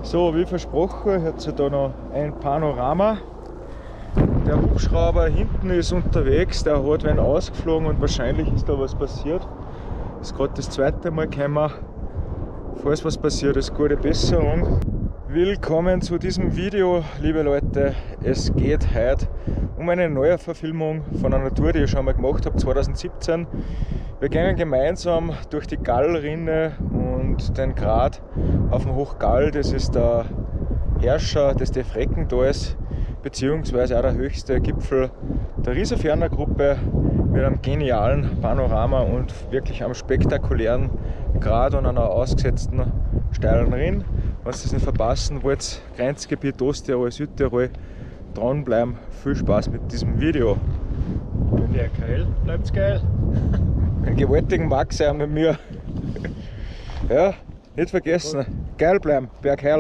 So, wie versprochen, jetzt da noch ein Panorama. Der Hubschrauber hinten ist unterwegs, der hat wen ausgeflogen und wahrscheinlich ist da was passiert. Ist gerade das zweite Mal gekommen. Falls was passiert ist, gute Besserung. Willkommen zu diesem Video, liebe Leute. Es geht heute um eine neue Verfilmung von einer Tour, die ich schon mal gemacht habe, 2017. Wir gehen gemeinsam durch die Gallrinne und den Grat auf dem Hochgall. Das ist der Herrscher des Defreckentals, beziehungsweise auch der höchste Gipfel der Riesenfernergruppe mit einem genialen Panorama und wirklich einem spektakulären Grat und einer ausgesetzten steilen Rinn. Wenn ihr das nicht verpassen wollt, Grenzgebiet Osttirol, Südtirol, dranbleiben. Viel Spaß mit diesem Video. Wenn der geil, bleibt's geil. Einen gewaltigen Max auch mit mir. Ja, nicht vergessen, geil bleiben, bergheil.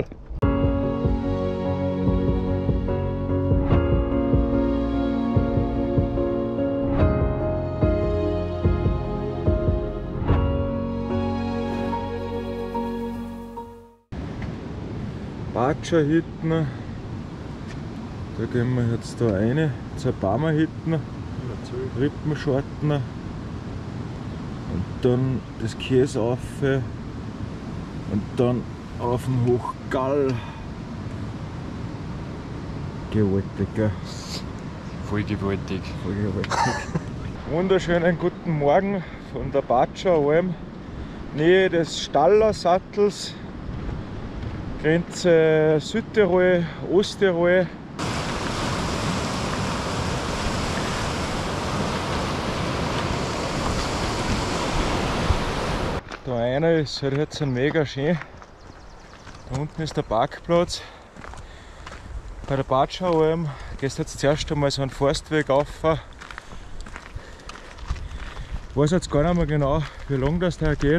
Batscherhütten, da gehen wir jetzt da rein, Zerbarmerhütten, Rippenschorten und dann das Käse rauf und dann auf dem Hochgall. Gewaltig, gell? Voll gewaltig. Voll gewaltig. Wunderschönen guten Morgen von der Batscheralm, Nähe des Stallersattels. Grenze Südtirol, Osttirol. Da einer ist halt jetzt mega schön. Da unten ist der Parkplatz. Bei der Batscheralm gehst du jetzt zuerst einmal so einen Forstweg rauf. Ich weiß jetzt gar nicht mehr genau, wie lang das da geht.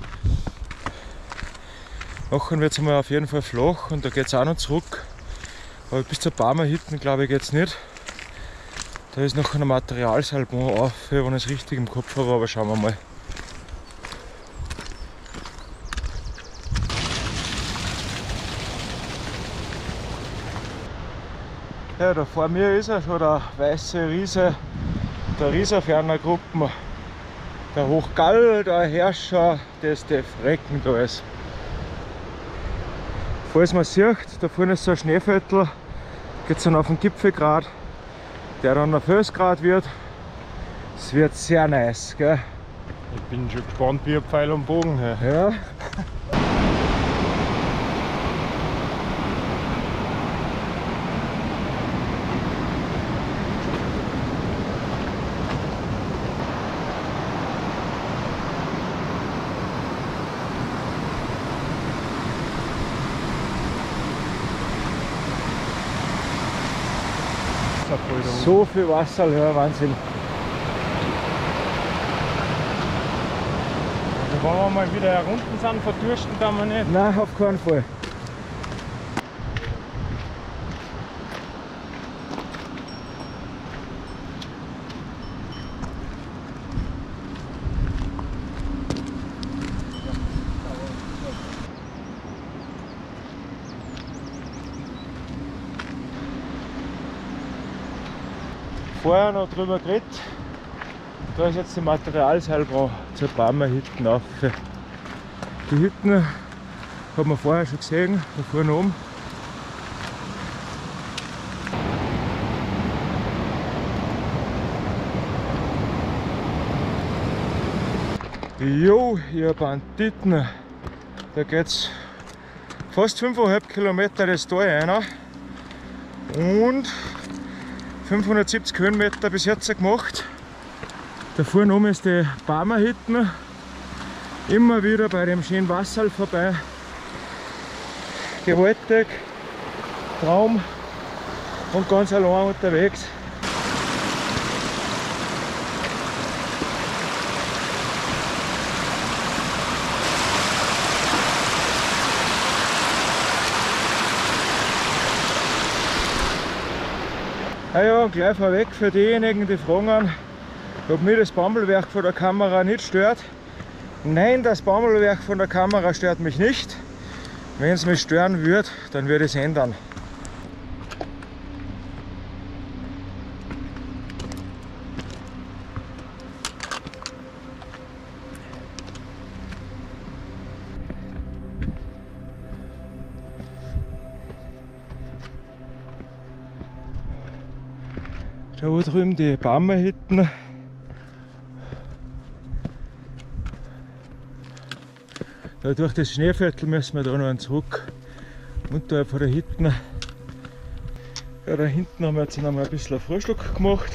Nachher wird es mal auf jeden Fall flach und da geht es auch noch zurück. Aber bis zur Barmerhütten glaube ich geht es nicht. Da ist noch ein Materialsalbon auf, wenn ich es richtig im Kopf habe, aber schauen wir mal. Ja, da vor mir ist er schon, der weiße Riese der Riesenfernergruppen. Der Hochgall, der Herrscher des Defreckentals. Falls man sieht, da vorne ist so ein Schneeviertel, geht es dann auf den Gipfelgrat, der dann ein Felsgrat wird. Es wird sehr nice, gell? Ich bin schon gespannt wie ein Pfeil am Bogen. Hey. Ja. So viel Wasser, ja, Wahnsinn. Also wenn wir mal wieder herunten sind, verdursten kann man nicht. Nein, auf keinen Fall. Vorher noch drüber geredet, da ist jetzt die Materialseilbahn zur Barmerhütten auf. Die Hütten hat man vorher schon gesehen, da vorne oben. Jo, ihr Banditen, da geht's fast 5,5 Kilometer das Tal rein und 570 Höhenmeter bis jetzt gemacht. Da vorne oben ist die Barmerhütten. Immer wieder bei dem schönen Wasser vorbei. Gewaltig, Traum und ganz allein unterwegs. Ja, gleich vorweg für diejenigen, die fragen, ob mir das Bammelwerk von der Kamera nicht stört. Nein, das Bammelwerk von der Kamera stört mich nicht. Wenn es mich stören würde, dann würde ich es ändern. Da wo drüben die Baumhütten. Da durch das Schneeviertel müssen wir da noch zurück unterhalb von der Hütten. Ja, da hinten haben wir jetzt noch mal ein bisschen Frühstück gemacht.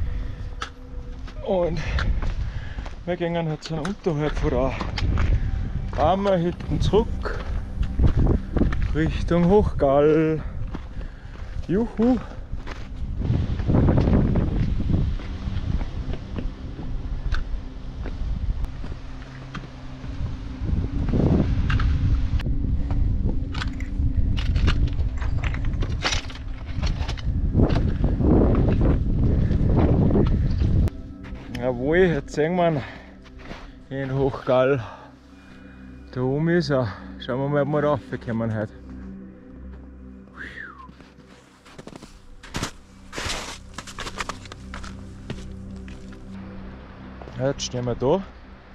Und wir gehen jetzt unterhalb von der Baumhütten zurück Richtung Hochgall. Juhu! Jawohl, jetzt sehen wir ihn in Hochgall. Da oben ist er. Schauen wir mal, ob wir da raufkommen heute. Jetzt stehen wir da.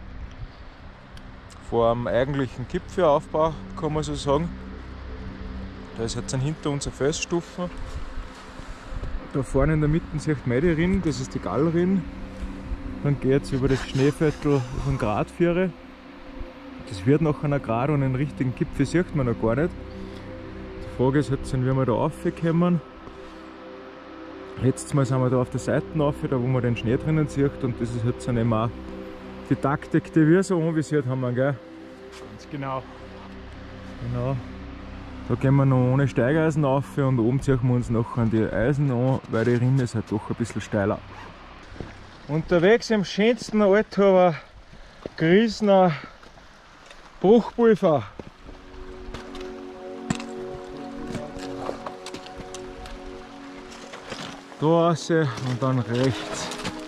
Vor dem eigentlichen Gipfelaufbau, kann man so sagen. Da ist jetzt hinter uns eine Felsstufe. Da vorne in der Mitte sieht man die Rinn, das ist die Gallrinn. Dann geht es über das Schneeviertel von Gradführer. Das wird noch einer Grad und einen richtigen Gipfel sieht man noch gar nicht. Die Frage ist jetzt, wie wir da raufkommen. Letztes Mal sind wir da auf der Seite rauf, da wo man den Schnee drinnen sieht, und das ist jetzt eben auch die Taktik, die wir so anvisiert haben, gell? Ganz genau. Genau. Da gehen wir noch ohne Steigeisen rauf und oben ziehen wir uns noch an die Eisen an, weil die Rinne ist halt doch ein bisschen steiler. Unterwegs im schönsten Althuber Griesner Bruchpulver. Da raus und dann rechts.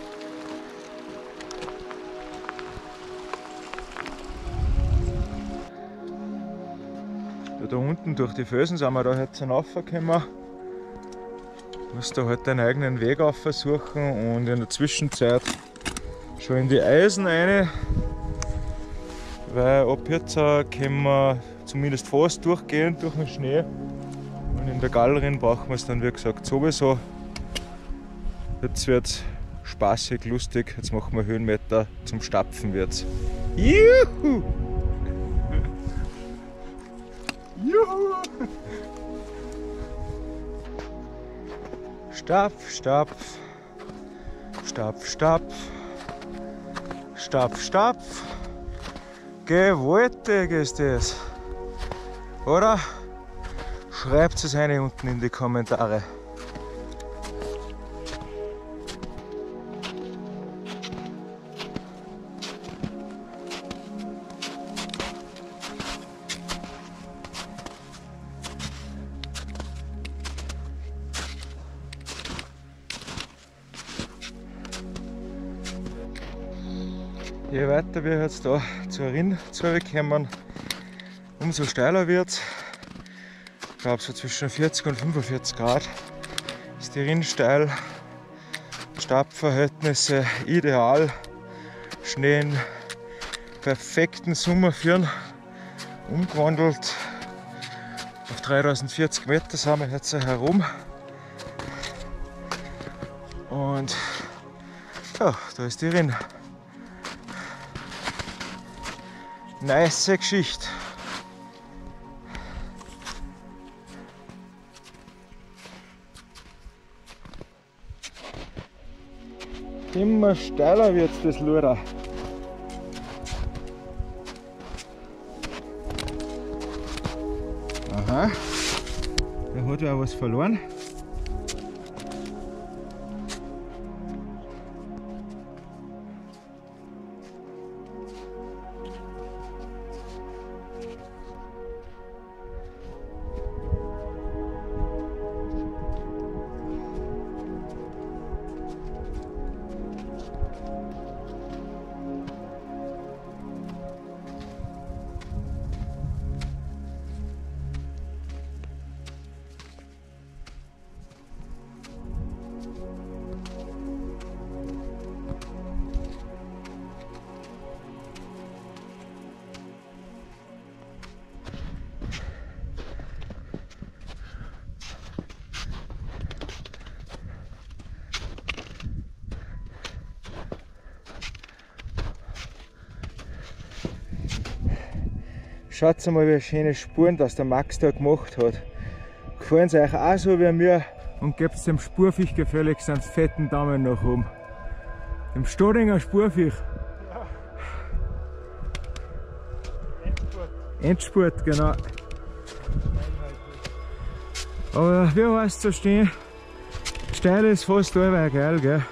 Da unten durch die Felsen sind wir da jetzt hinaufgekommen. Musst da halt deinen eigenen Weg versuchen und in der Zwischenzeit schon in die Eisen rein, weil ab jetzt können wir zumindest fast durchgehen durch den Schnee, und in der Gallrinn brauchen wir es dann wie gesagt sowieso. Jetzt wird es spaßig, lustig, jetzt machen wir Höhenmeter, zum Stapfen wird's. Juhu! Juhu! Stapf, Stapf, Stapf, Stapf, Stapf, Stapf. Gewaltig ist das, oder? Schreibt es rein unten in die Kommentare. Je weiter wir jetzt da zur Rinn zurückkommen, umso steiler wird es. Ich glaube so zwischen 40 und 45 Grad ist die Rinn steil. Stabverhältnisse ideal. Schnee in perfekten Sommerführen. Umgewandelt. Auf 3040 Meter sind wir jetzt herum. Und ja, da ist die Rinn. Nice Geschichte. Immer steiler wird das Luder. Aha, da hat ja was verloren. Schaut mal, wie schöne Spuren das der Max da gemacht hat. Gefallen es euch auch so wie mir? Und gebt dem Spurfisch gefälligst einen fetten Daumen nach oben. Dem Stodinger Spurfisch. Ja. Endspurt, genau. Aber wie heißt es so stehen? Steil ist fast allweil geil, gell?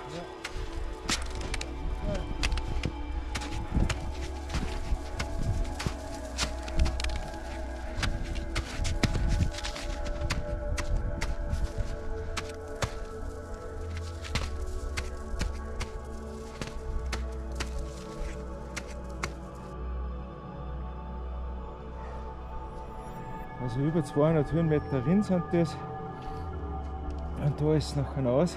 Also über 200 Höhenmeter Rinn sind das. Und da ist es nachher aus.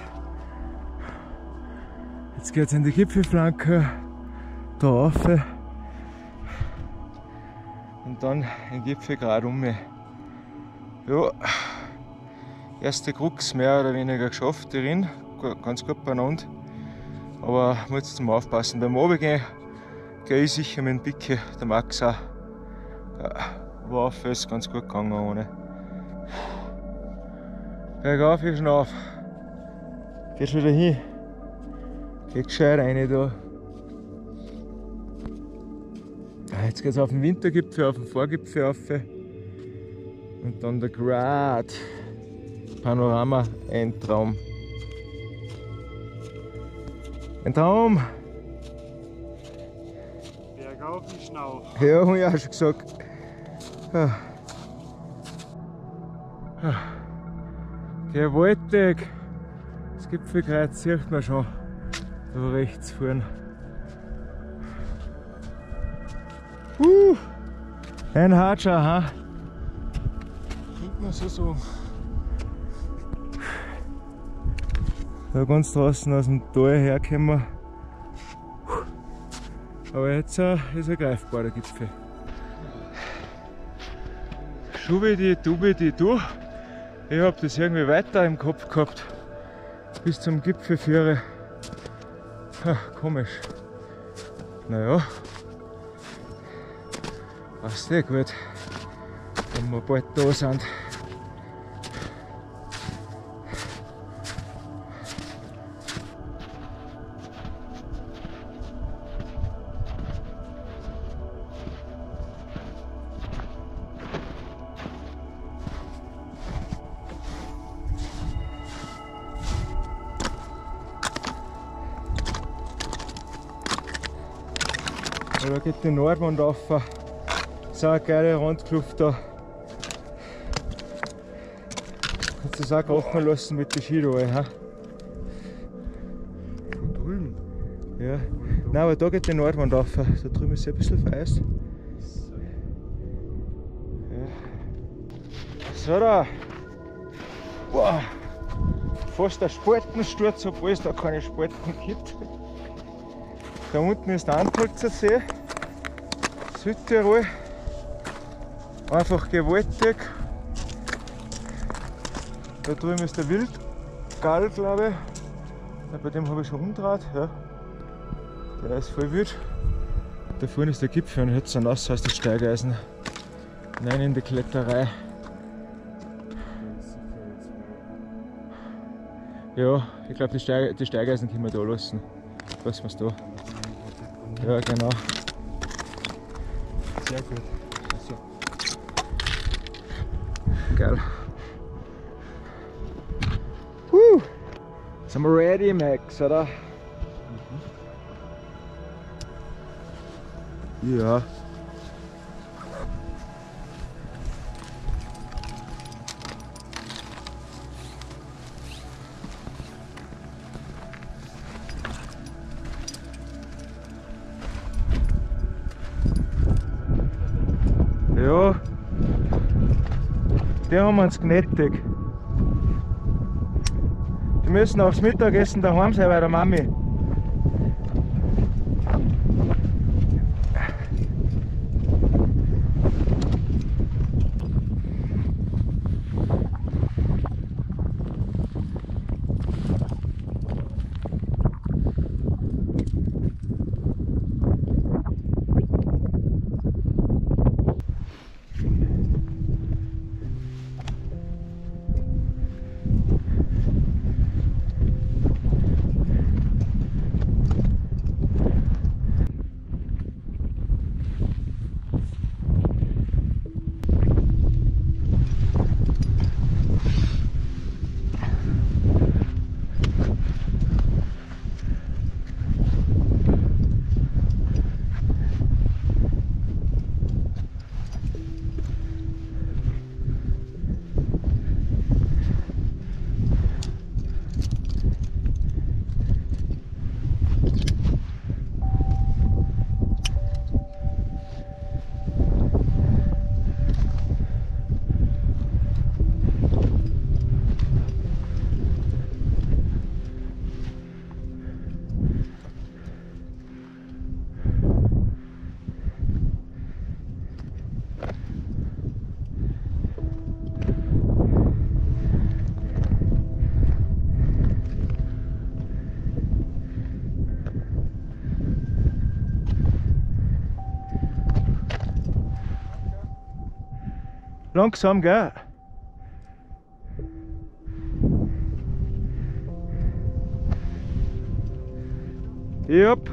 Jetzt geht es in die Gipfelflanke, da rauf. Und dann den Gipfel gerade um. Ja, erste Krux mehr oder weniger geschafft, die Rinn. Ganz gut beieinander. Aber muss jetzt zum Aufpassen. Beim Runtergehen gehe ich sicher mit dem Picke, der Max auch. Ja. Aber auf ist ganz gut gegangen ohne. Bergauf ist schon auf. Gehst wieder hin. Geh gescheit rein da. Jetzt geht es auf den Wintergipfel, auf den Vorgipfel rauf. Und dann der Grat. Panorama, ein Traum. Ein Traum! Bergauf ist Schnauf. Ja, hab ich auch schon gesagt. Gewaltig! Das Gipfelkreuz sieht man schon da rechts vorne. Ein Hatscher, ha? Könnte man so sagen. Da ganz draußen aus dem Tal herkommen. Aber jetzt ist er greifbar, der Gipfel. Schubidi, dubidi, du. Ich hab das irgendwie weiter im Kopf gehabt. Bis zum Gipfel führe. Komisch. Naja. Passt eh gut. Wenn wir bald da sind. Da geht die Nordwand rauf. So eine geile Randkluft da. Kannst du das auch krachen lassen mit den Skidolen. Da drüben? Ja. Nein, aber da geht die Nordwand rauf. Da drüben ist es ein bisschen vereist. Ja. So da. Boah. Fast ein Spaltensturz, obwohl es da keine Spalten gibt. Da unten ist der Antholzer See, Südtirol, einfach gewaltig. Da drüben ist der Wildgall, glaube ich. Ja, bei dem habe ich schon umgedreht. Ja. Der ist voll wild. Da vorne ist der Gipfel und jetzt sind raus aus den Steigeisen. Nein, in die Kletterei. Ja, ich glaube, die Steigeisen können wir da lassen. Lassen wir es da. Ja, genau. Sehr gut. So. Geil. Sind wir ready, Max, oder? Ja. Ja, die haben uns gnädig. Die müssen aufs Mittagessen daheim sein bei der Mami. Langsam, gell? Jupp.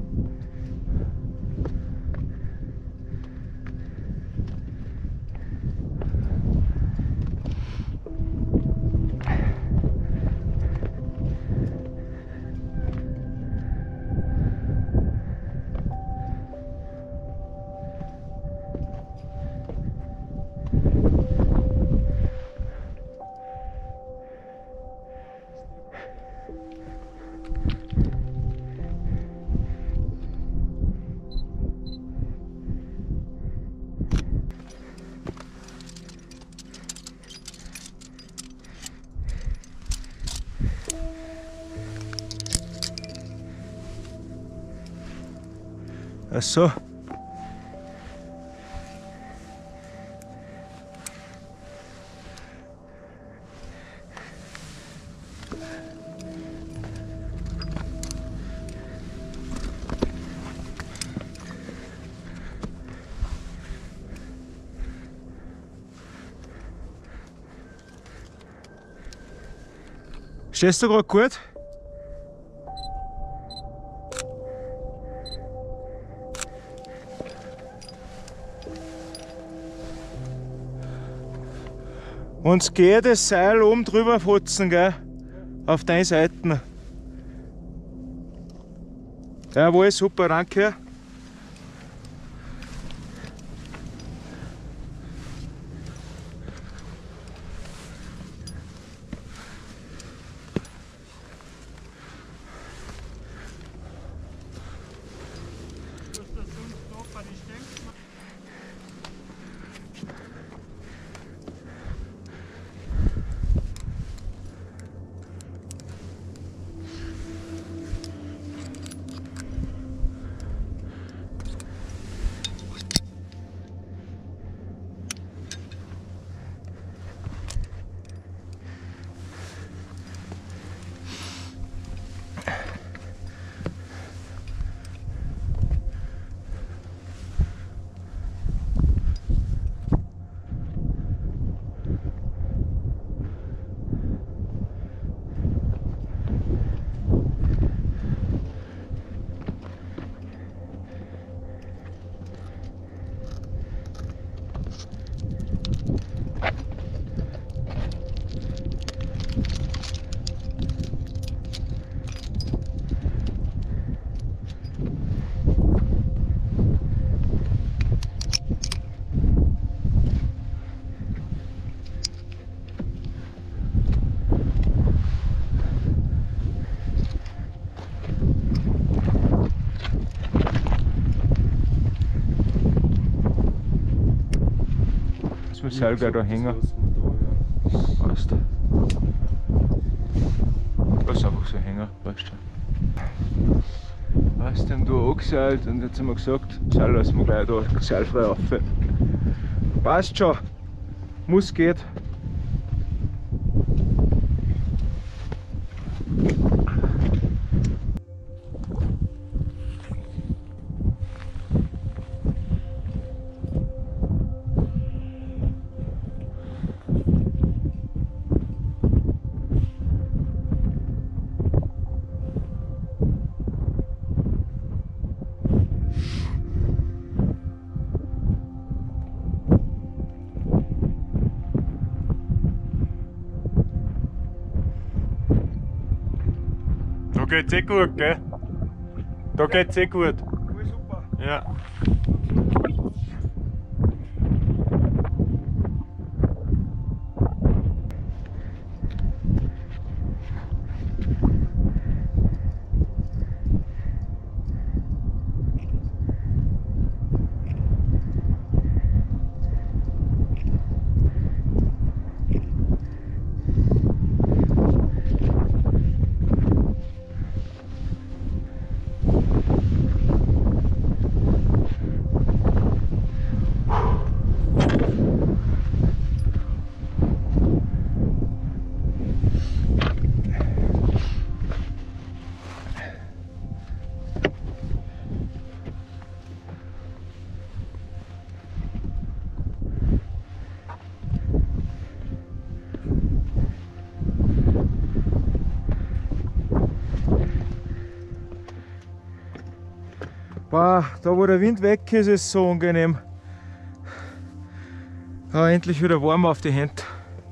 Ach so. Stehst du gerade gut? Und es geht das Seil oben drüber futzen, gell? Auf deine Seiten. Jawohl, super, danke. Das Seil gleich da hängen. Passt. Lass einfach so hängen, passt schon. Passt, haben da angeseilt und jetzt haben wir gesagt, Seil lassen wir gleich da seilfrei rauf. Passt schon. Muss geht. Da geht's eh gut, gell? Da geht's eh gut. Voll super. Ja. Boah, da wo der Wind weg ist, ist es so angenehm. Ja, endlich wieder warm auf die Hände.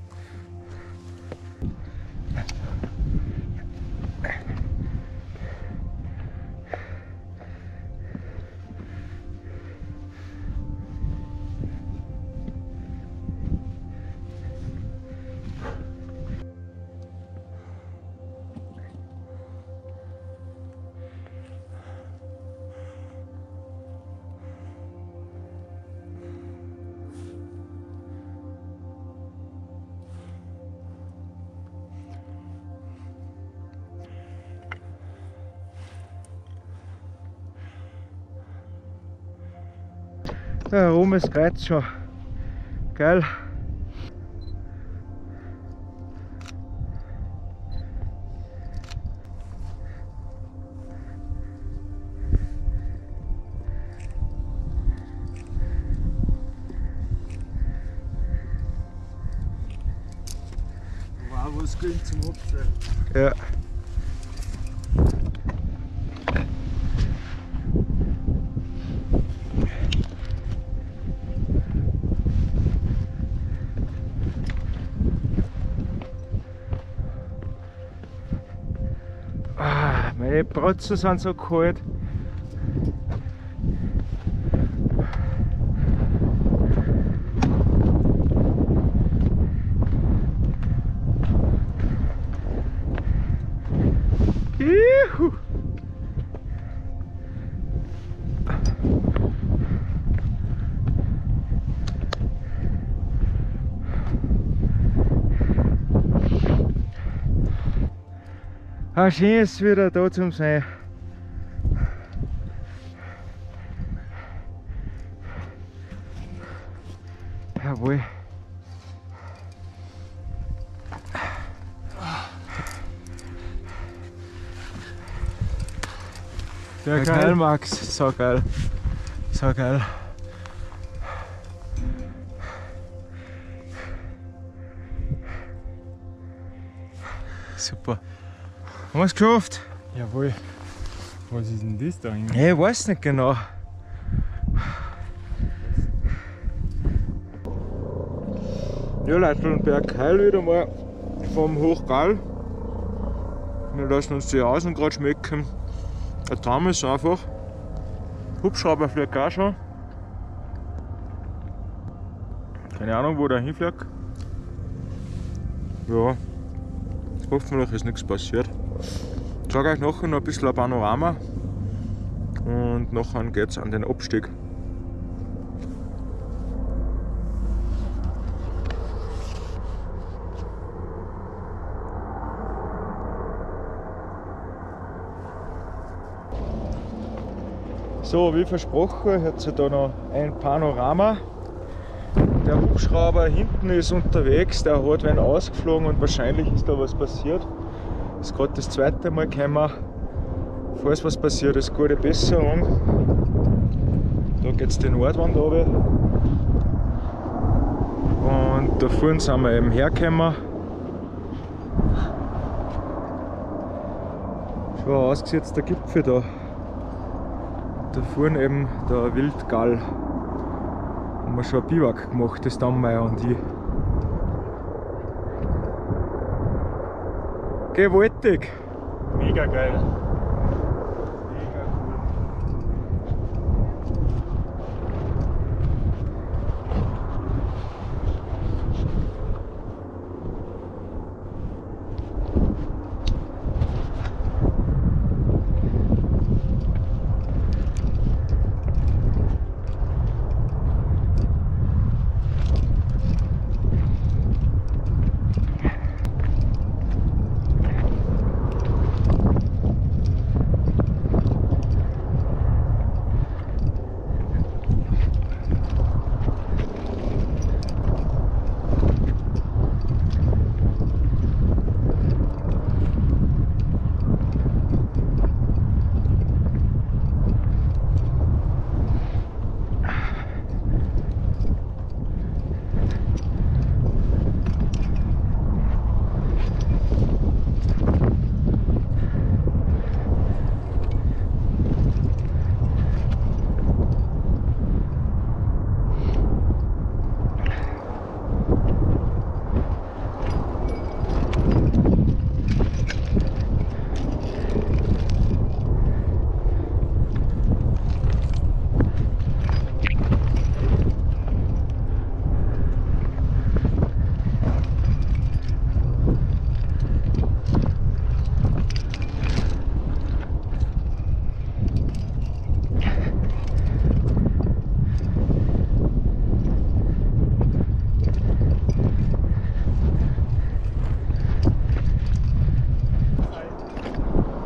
Da oben ist Kreuz schon. Geil. Wow, was geht zum Abstellen? Ja. Meine Brotzen sind so kalt. Juhu. Ah, schön ist es wieder da zum sein. Jawohl. Sehr Geil, Max. So geil. So geil. Super. Haben wir es geschafft? Jawohl. Was ist denn das da eigentlich? Ich weiß nicht genau. Ja, Leitl&Berg Heil wieder mal vom Hochgall. Wir lassen uns die Außen gerade schmecken. Der Traum ist einfach. Hubschrauber fliegt auch schon. Keine Ahnung, wo der hinfliegt. Ja, hoffentlich ist nichts passiert. Ich zeige euch nachher noch ein bisschen ein Panorama und nachher geht es an den Abstieg. So, wie versprochen, hat es da noch ein Panorama. Der Hubschrauber hinten ist unterwegs, der hat wen ausgeflogen und wahrscheinlich ist da was passiert. Ist gerade das zweite Mal gekommen. Falls was passiert ist, gute Besserung. Da geht es die Nordwand runter. Und da vorne sind wir eben hergekommen. Schau, ausgesetzt der Gipfel da. Da vorne eben der Wildgall. Haben wir schon ein Biwak gemacht, das Dammeier und ich. Gewaltig! Mega geil.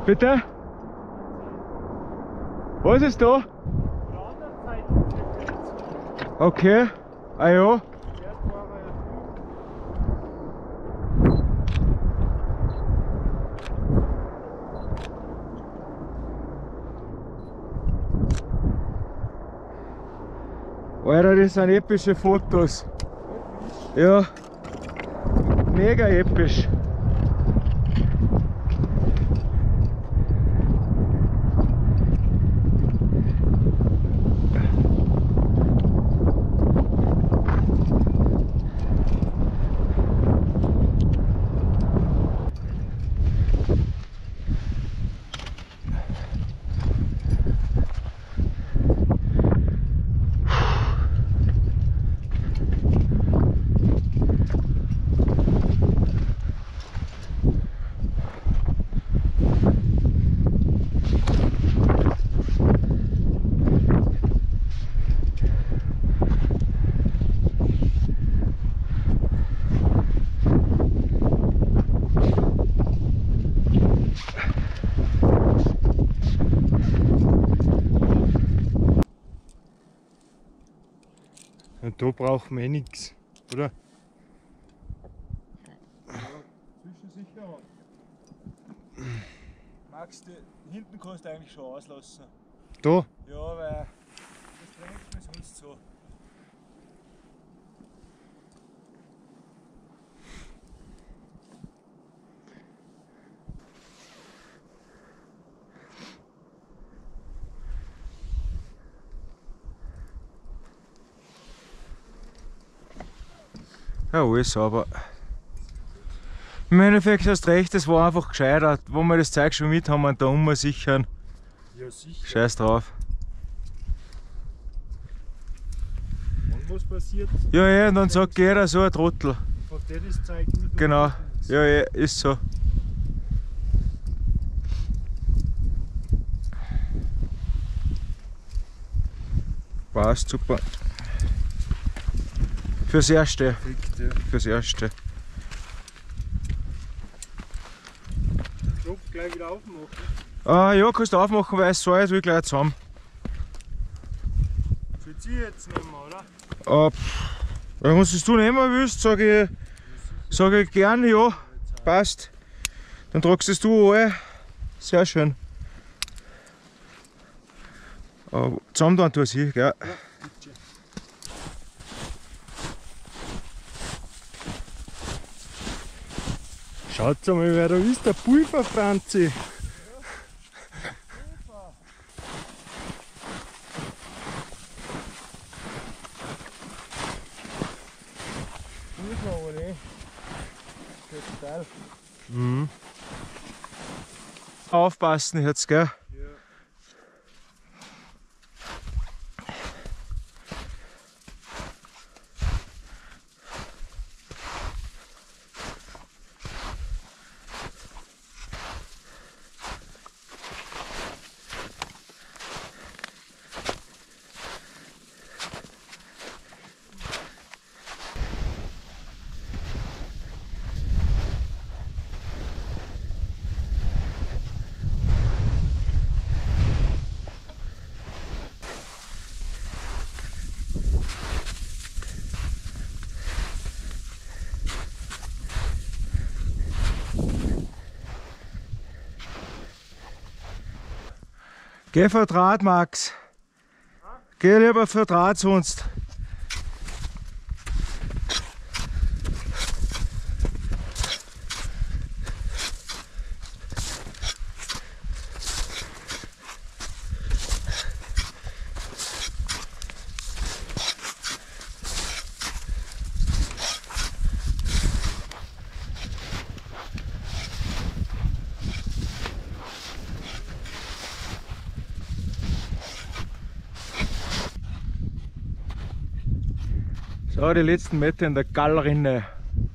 Bitte? Was ist da? Auf der anderen Seite steht jetzt. Okay. Ah ja. Zuerst war er ja Alter, das sind epische Fotos. Ja. Mega episch. Und da brauchen wir nichts, oder? Zwischensicherung. Max, hinten kannst du eigentlich schon auslassen. Da? Ja, weil das drängt mich sonst so. Ja, alles sauber. Im Endeffekt hast du recht, es war einfach gescheiter, wo wir das Zeug schon mit haben und da umsichern. Ja, sicher. Scheiß drauf. Und was passiert? Ja, ja, und dann sagt jeder so ein Trottel. Von der das Zeug mit. Genau. Ja, ja, ist so. Passt, super. Fürs Erste. Perfekt, ja. Fürs Erste. Knopf gleich wieder aufmachen. Ah, ja, kannst du aufmachen, weil es soll jetzt gleich zusammen. Für Sie jetzt nehmen, oder? Wenn du es du nehmen willst, sage ich gern ja. Passt. Dann tragst es du an. Sehr schön. Aber zusammen dann tue ich, gell? Ja, bitte. Schaut mal, wer da ist, der Pulver-Franzi. Mhm. Aufpassen jetzt, gell? Ja. Geh für Draht, Max. Geh lieber für Draht sonst. So, die letzten Meter in der Gallrinne.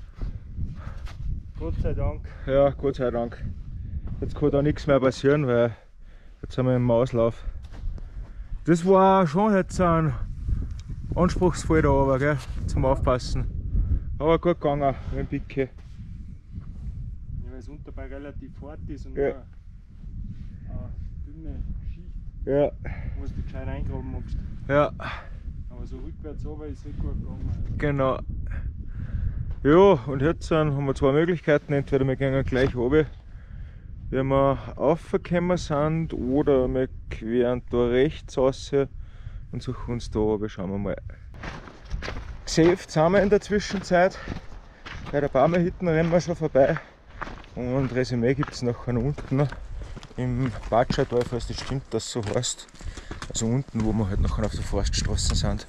Gott sei Dank. Ja, Gott sei Dank. Jetzt kann da nichts mehr passieren, weil jetzt sind wir im Auslauf. Das war schon jetzt ein anspruchsvoll da oben, gell, zum Aufpassen. Aber gut gegangen mit dem Picke. Ja, weil es unterbei relativ hart ist und Ja. auch dünne Schicht, Ja, wo du gescheit eingraben magst. ja, Aber so rückwärts runter ist gut gegangen. genau. Ja, und jetzt haben wir zwei Möglichkeiten. Entweder wir gehen gleich runter, wenn wir raufgekommen sind, oder wir queren da rechts raus und suchen uns da runter. Schauen wir mal. Gesaved sind wir in der Zwischenzeit. Bei der Barmerhütten rennen wir schon vorbei. Und Resümee gibt es nachher unten im Batschautal, falls das stimmt, dass es so heißt. Also unten, wo wir halt nachher auf der Forststraße sind.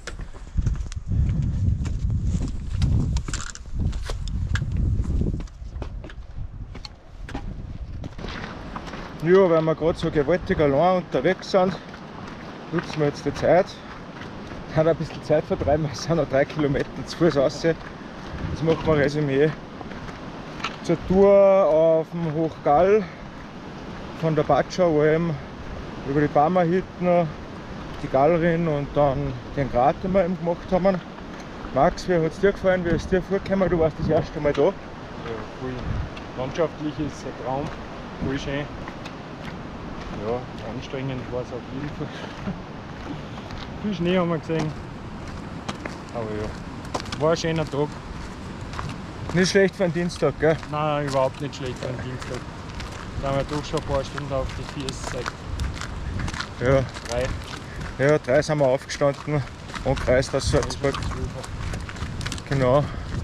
Ja, weil wir gerade so gewaltig allein unterwegs sind, nutzen wir jetzt die Zeit. Haben ein bisschen Zeit vertreiben, wir sind noch 3 Kilometer zu Fuß raus. Jetzt machen wir ein Resümee zur Tour auf dem Hochgall von der Batschaualm über die Barmerhütten, die Gallrin und dann den Grat, den wir eben gemacht haben. Max, wie hat es dir gefallen? Wie ist es dir vorgekommen? Du warst das erste Mal da. Ja, voll landschaftlich ist ein Traum, voll schön. Ja, anstrengend war es auf jeden Fall. Viel Schnee haben wir gesehen. Aber ja, war ein schöner Tag. Nicht schlecht für einen Dienstag, gell? Nein, überhaupt nicht schlecht für einen Dienstag. Da haben wir doch schon ein paar Stunden auf die Füße seit Ja, 3. ja, 3 sind wir aufgestanden und kreist aus Salzburg. Genau.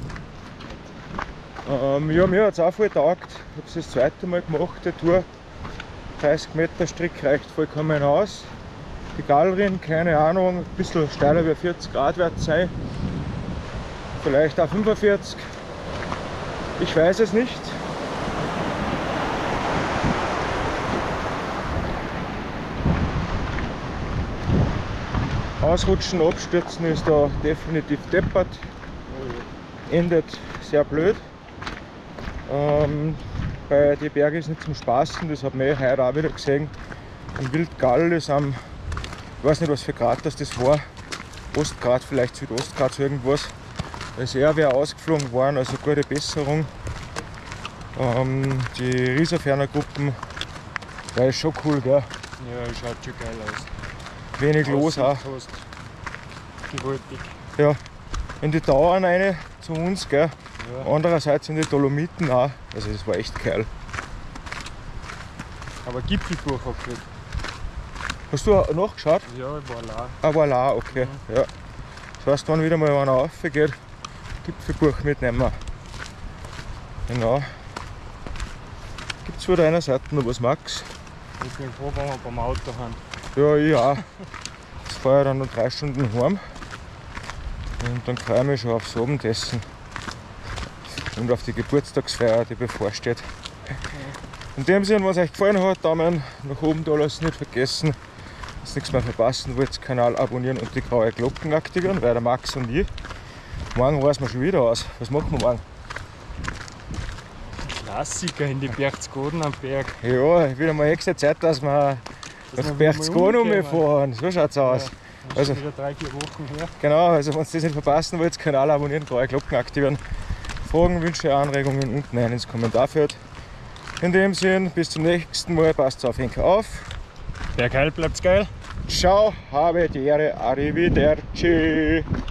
Ja, mir hat es auch voll getaugt. Ich habe es das zweite Mal gemacht, die Tour. 30 Meter Strick reicht vollkommen aus. Die Gallrin, keine Ahnung, ein bisschen steiler wie 40 Grad wird es sein. Vielleicht auch 45. Ich weiß es nicht. Ausrutschen, abstürzen ist da definitiv deppert. Endet sehr blöd. Bei den Bergen ist nicht zum Spaßen, das hat man heute auch wieder gesehen. Im Wildgall ist am, ich weiß nicht was für Grad das war, Ostgrad, vielleicht Südostgrad, so irgendwas. Da ist eher wer ausgeflogen worden, also gute Besserung. Die Riesenfernergruppen, ja, ist schon cool, gell? Ja, schaut schon geil aus. Wenig los auch. Hast. Gewaltig. Ja, in die Tauern rein zu uns, gell? Ja. Andererseits in die Dolomiten auch, also das war echt geil. Aber Gipfelbuch abgekriegt. Hast du nachgeschaut? Ja, ich war la. Ah, voilà, okay. Ja. Das heißt, wenn wieder mal einer raufgeht, Gipfelbuch mitnehmen. Genau. Gibt es von deiner Seite noch was, Max? Ich bin froh, wenn wir beim Auto haben. Ja, ich auch. Jetzt fahre ich dann noch 3 Stunden heim. Und dann freue ich mich schon aufs Abendessen. Und auf die Geburtstagsfeier, die bevorsteht. In dem Sinne, wenn es euch gefallen hat, Daumen nach oben da lassen, nicht vergessen. Wenn ihr nichts mehr verpassen wollt, Kanal abonnieren und die graue Glocken aktivieren, weil der Max und ich. Morgen reisen wir schon wieder aus. Was machen wir morgen? Klassiker in die Berchtesgaden am Berg. Ja, wieder mal extra Zeit, dass wir nach Berchtesgaden umfahren. So schaut's aus. Ja, Also, wieder 3-4 Wochen her. genau, also wenn ihr das nicht verpassen wollt, Kanal abonnieren, graue Glocken aktivieren. Fragen, Wünsche, Anregungen unten ein ins Kommentarfeld. In dem Sinne, bis zum nächsten Mal, passt auf Henker auf. Bergheil bleibt's geil. Ciao, habe die Ehre, arrivederci.